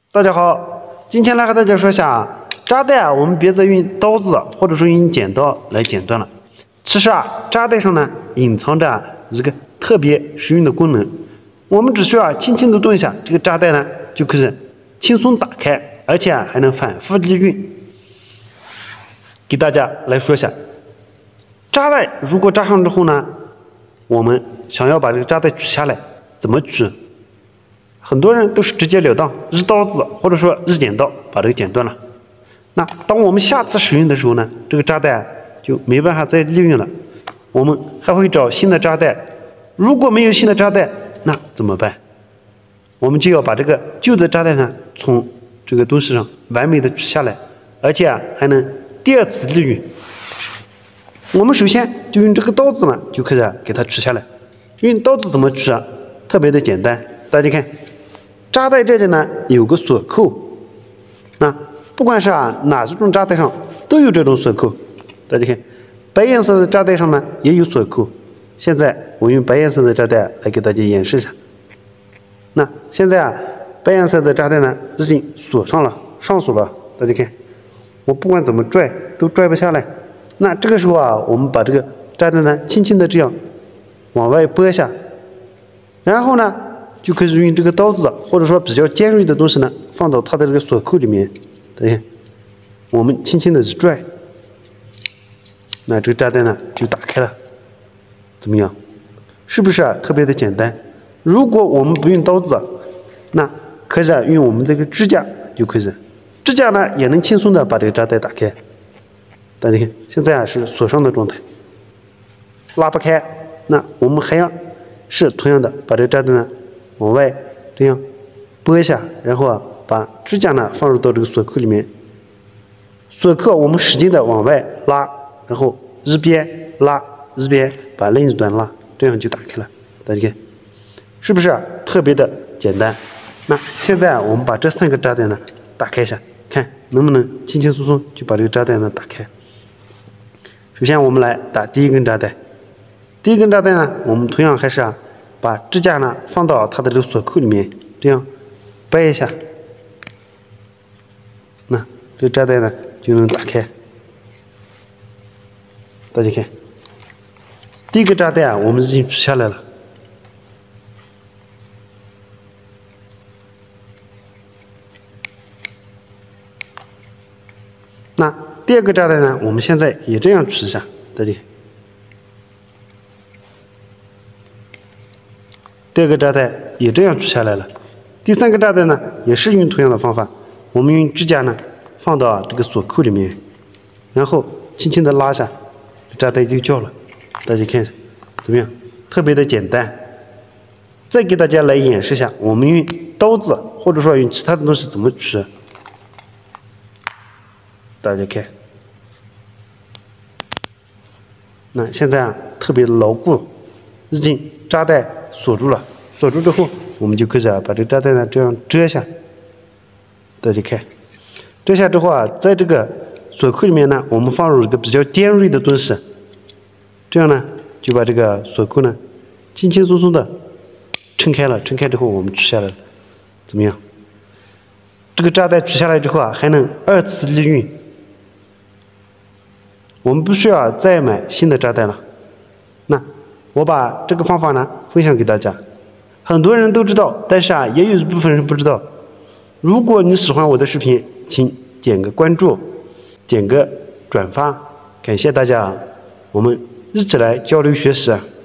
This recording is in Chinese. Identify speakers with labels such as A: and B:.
A: 大家好，今天来和大家说一下扎带我们别再用刀子或者说用剪刀来剪断了。其实扎带上呢隐藏着一个特别实用的功能，我们只需要轻轻的动一下，这个扎带呢就可以轻松打开，而且还能反复利用。给大家来说一下，扎带如果扎上之后呢，我们想要把这个扎带取下来，怎么取？很多人都是直截了当，日刀子或者说日剪刀把这个剪断了。那当我们下次使用的时候呢，这个扎带就没办法再利用了。我们还会找新的扎带，如果没有新的扎带，那怎么办？我们就要把这个旧的扎带呢从这个东西上完美的取下来，而且还能第二次利用。我们首先就用这个刀子呢就可以给它取下来。用刀子怎么取啊？特别的简单，大家看。扎带这里呢有个锁扣，那不管是哪一种扎带上都有这种锁扣。大家看，白颜色的扎带上呢也有锁扣。现在我用白颜色的扎带来给大家演示一下。那现在白颜色的扎带呢已经锁上了，上锁了。大家看，我不管怎么拽都拽不下来。那这个时候我们把这个扎带呢轻轻的这样往外拨一下，然后呢就可以用这个刀子或者说比较尖锐的东西呢放到它的这个锁扣里面，大家看，我们轻轻的一拽，那这个扎带呢就打开了。怎么样？是不是特别的简单？如果我们不用刀子，那可以用我们这个指甲就可以，指甲呢也能轻松的把这个扎带打开。大家看，现在是锁上的状态，拉不开。那我们还要是同样的把这个扎带呢往外这样拨一下，然后把指甲呢放入到这个锁扣里面，锁扣我们使劲的往外拉，然后一边拉一边把另一端拉，这样就打开了。大家看，是不是特别的简单？那现在我们把这3个扎带呢打开一下，看能不能轻轻松松就把这个扎带呢打开。首先我们来打第一根扎带，第一根扎带呢我们同样还是把指甲呢放到它的这个锁扣里面，这样掰一下，那这个扎带呢就能打开。大家看，第一个扎带我们已经取下来了。那第二个扎带呢，我们现在也这样取一下，大家看。第二个扎带也这样取下来了。第3个扎带呢，也是用同样的方法，我们用指甲呢放到这个锁扣里面，然后轻轻的拉下，扎带就掉了。大家看怎么样？特别的简单。再给大家来演示一下，我们用刀子或者说用其他的东西怎么取。大家看，那现在特别的牢固，已经扎带锁住了。锁住之后，我们就可以把这个扎带呢这样遮一下。大家看，遮下之后在这个锁扣里面呢，我们放入一个比较尖锐的东西，这样呢就把这个锁扣呢轻轻松松的撑开了。撑开之后，我们取下来了。怎么样？这个扎带取下来之后还能2次利用。我们不需要再买新的扎带了。那我把这个方法呢分享给大家，很多人都知道，但是也有一部分人不知道。如果你喜欢我的视频，请点个关注，点个转发，感谢大家，我们一起来交流学习。